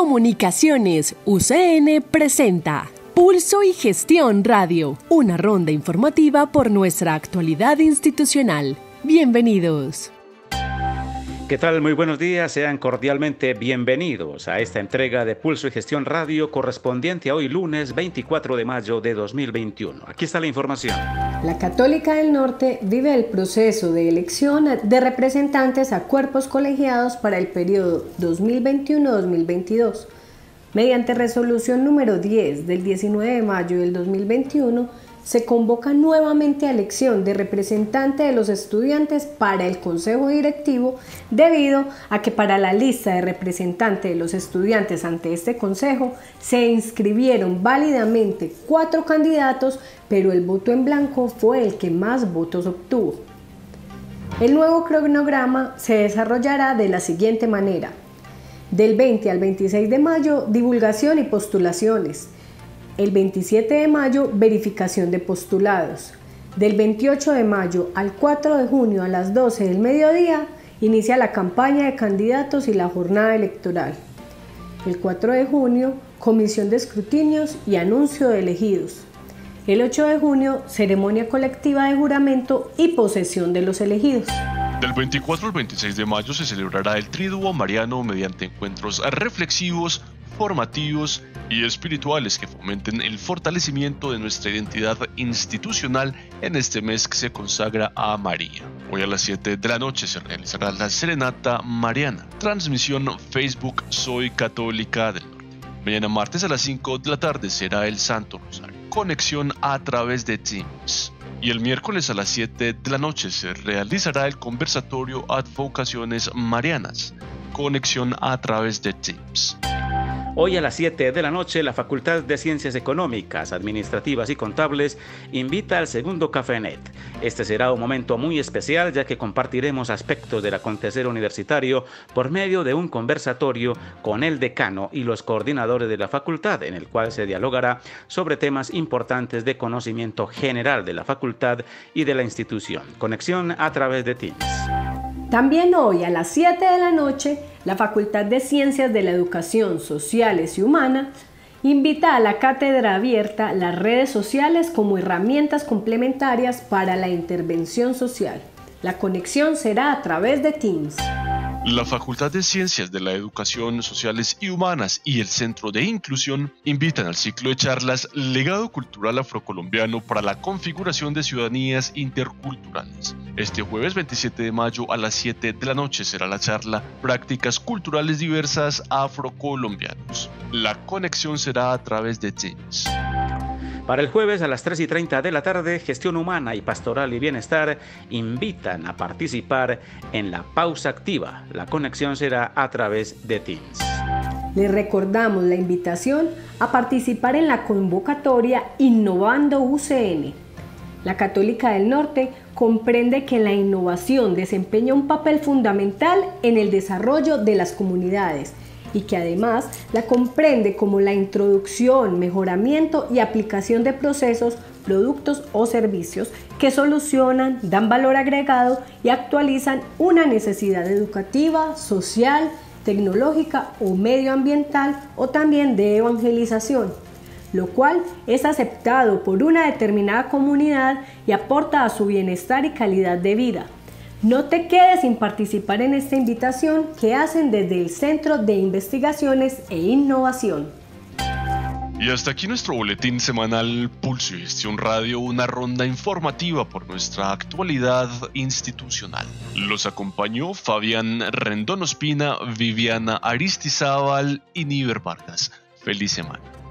Comunicaciones UCN presenta Pulso y Gestión Radio, una ronda informativa por nuestra actualidad institucional. Bienvenidos. ¿Qué tal? Muy buenos días, sean cordialmente bienvenidos a esta entrega de Pulso y Gestión Radio correspondiente a hoy lunes 24 de mayo de 2021. Aquí está la información. La Católica del Norte vive el proceso de elección de representantes a cuerpos colegiados para el periodo 2021-2022. Mediante resolución número 10 del 19 de mayo del 2021, se convoca nuevamente a elección de representante de los estudiantes para el Consejo Directivo, debido a que para la lista de representante de los estudiantes ante este Consejo se inscribieron válidamente 4 candidatos, pero el voto en blanco fue el que más votos obtuvo. El nuevo cronograma se desarrollará de la siguiente manera: del 20 al 26 de mayo, divulgación y postulaciones. El 27 de mayo, verificación de postulados. Del 28 de mayo al 4 de junio a las 12 del mediodía, inicia la campaña de candidatos y la jornada electoral. El 4 de junio, comisión de escrutinios y anuncio de elegidos. El 8 de junio, ceremonia colectiva de juramento y posesión de los elegidos. Del 24 al 26 de mayo se celebrará el Triduo Mariano mediante encuentros reflexivos, formativos y espirituales que fomenten el fortalecimiento de nuestra identidad institucional en este mes que se consagra a María. Hoy a las 7 de la noche se realizará la Serenata Mariana. Transmisión Facebook Soy Católica del Norte. Mañana martes a las 5 de la tarde será el Santo Rosario. Conexión a través de Teams. Y el miércoles a las 7 de la noche se realizará el conversatorio Advocaciones Marianas. Conexión a través de Teams. Hoy a las 7 de la noche, la Facultad de Ciencias Económicas, Administrativas y Contables invita al segundo Cafenet. Este será un momento muy especial, ya que compartiremos aspectos del acontecer universitario por medio de un conversatorio con el decano y los coordinadores de la facultad, en el cual se dialogará sobre temas importantes de conocimiento general de la facultad y de la institución. Conexión a través de Teams. También hoy a las 7 de la noche, la Facultad de Ciencias de la Educación Sociales y Humanas invita a la cátedra abierta las redes sociales como herramientas complementarias para la intervención social. La conexión será a través de Teams. La Facultad de Ciencias de la Educación Sociales y Humanas y el Centro de Inclusión invitan al ciclo de charlas Legado Cultural Afrocolombiano para la configuración de ciudadanías interculturales. Este jueves 27 de mayo a las 7 de la noche será la charla Prácticas Culturales Diversas Afrocolombianos. La conexión será a través de Teams. Para el jueves a las 3:30 de la tarde, Gestión Humana y Pastoral y Bienestar invitan a participar en la pausa activa. La conexión será a través de Teams. Les recordamos la invitación a participar en la convocatoria Innovando UCN. La Católica del Norte comprende que la innovación desempeña un papel fundamental en el desarrollo de las comunidades y que además la comprende como la introducción, mejoramiento y aplicación de procesos, productos o servicios que solucionan, dan valor agregado y actualizan una necesidad educativa, social, tecnológica o medioambiental, o también de evangelización, lo cual es aceptado por una determinada comunidad y aporta a su bienestar y calidad de vida. No te quedes sin participar en esta invitación que hacen desde el Centro de Investigaciones e Innovación. Y hasta aquí nuestro boletín semanal Pulso y Gestión Radio, una ronda informativa por nuestra actualidad institucional. Los acompañó Fabián Rendón Ospina, Viviana Aristizábal y Níver Vargas. Feliz semana.